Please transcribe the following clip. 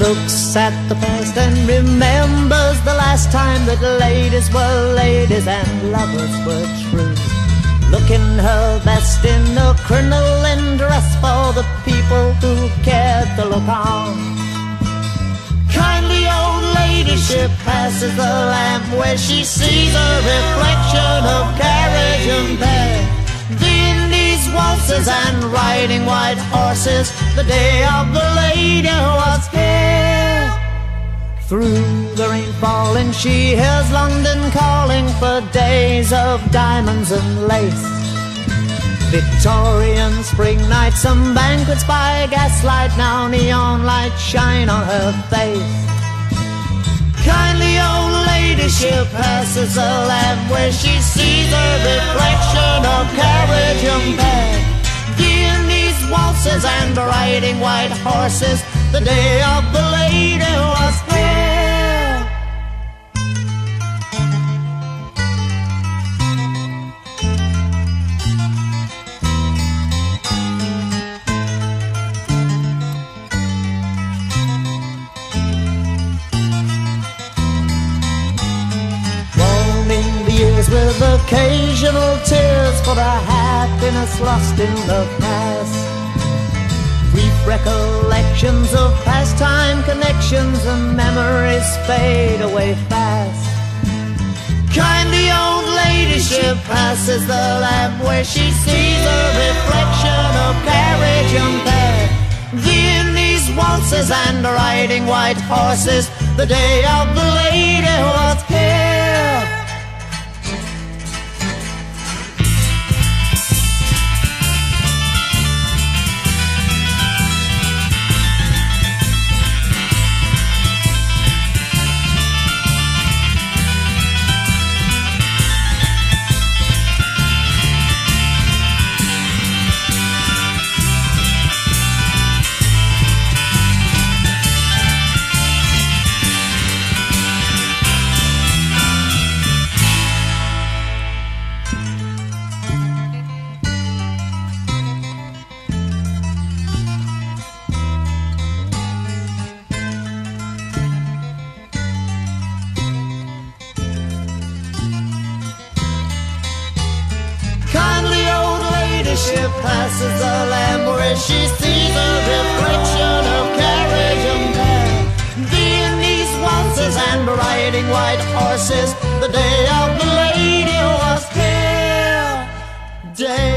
looks at the past and remembers the last time that ladies were ladies and lovers were true. Looking her best in a crinoline dress for the people who cared to look on. Kindly old lady, she passes the lamp where she sees a reflection of carriage and pair. The Indies waltzes and riding white horses, the day of the lady was here. Through the rain falling, she hears London calling for days of diamonds and lace. Victorian spring nights, some banquets by gaslight, now neon lights shine on her face. Kindly old lady, she passes a lamp where she sees a reflection of carriage and pair. The Indies waltzes and riding white horses, the day of the lady was here. Mourning the years with occasional tears for the happiness lost in the past. Brief recollections of past time connections and memories fade away fast. Kindly old lady, she passes the lamp where she sees a reflection of carriage and pair. The Indies waltzes and riding white horses, the day of the lady was here. She passes the lamp where she sees a reflection of carriage and pair. The Indies waltzes and riding white horses, the day of the lady was here. Day